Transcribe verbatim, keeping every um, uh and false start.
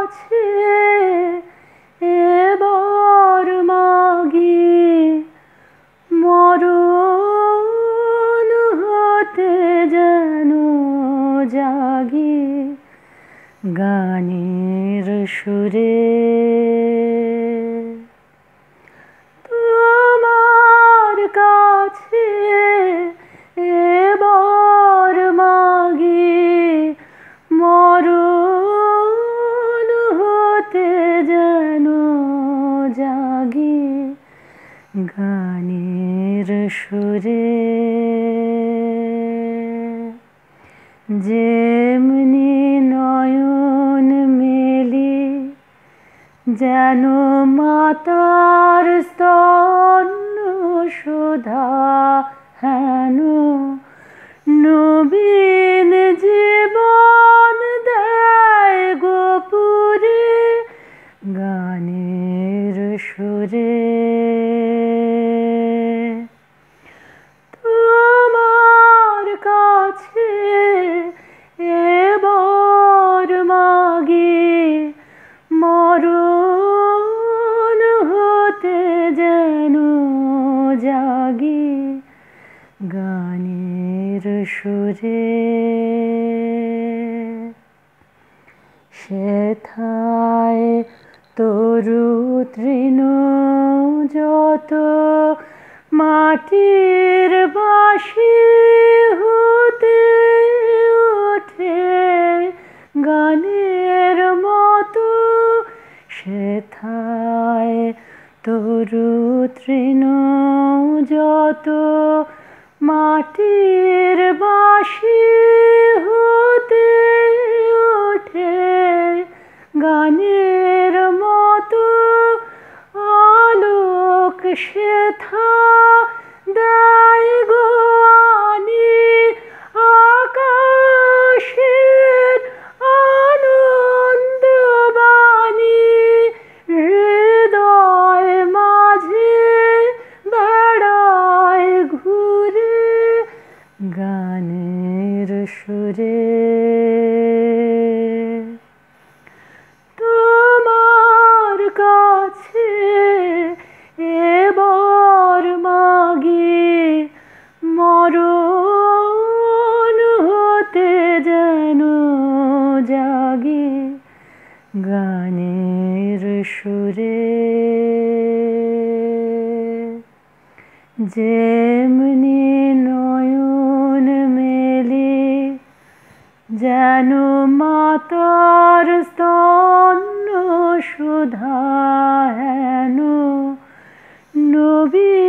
কাছে এবার মাগি মরণ হতে যেন জাগি গানের সুরে। তোমার কাছে এবার মাগি মরণ হতে যেন জাগি গানের সুরে। যেমনি নয়ন মেলি যেন মাতার স্তন্য সুধা হেন নবীন জীবন দেয় গোপুরে গানের সুরে। তোমার কাছে এবার মাগি মরণ হতে যেন জাগি গানের সুরে। সেথায় তরু তৃণ যত মাটির বাঁশি হতে ওঠে গানের মতো। সেথায় তরু তৃণ যত মাটির বাঁশি হতে ওঠে গানের মতো। আলোক সেথা দেয় গো আনি আকাশের আনন্দ বাণী হৃদয় মাঝে বেড়ায় ঘুরে গানের সুরে। তোমার কাছে এবার মাগি মরণ হতে যেন জাগি গানের সুরে। যেমনি নয়ন মেলি যেন মাতার স্তন্য সুধা হেন নবী